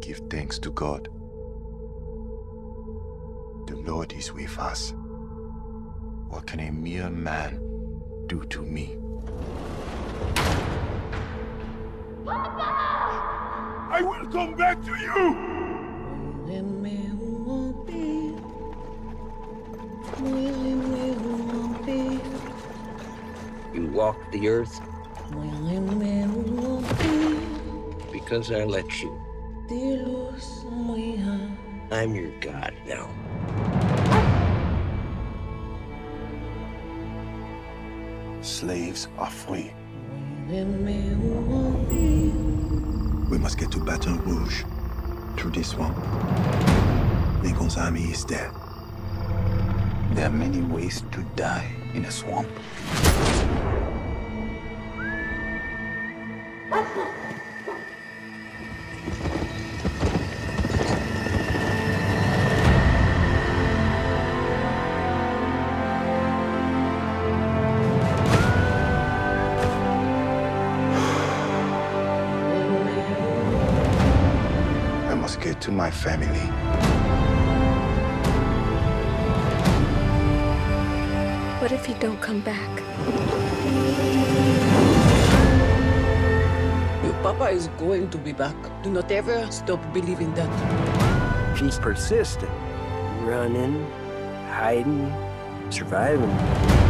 give thanks to God. The Lord is with us. What can a mere man do to me? I will come back to you! You walk the earth because I let you. I'm your God now. Slaves are free. We must get to Baton Rouge through this swamp. Lincoln's army is dead. There are many ways to die in a swamp. I must get to my family. What if you don't come back? Your papa is going to be back. Do not ever stop believing that. She's persistent. Running, hiding, surviving.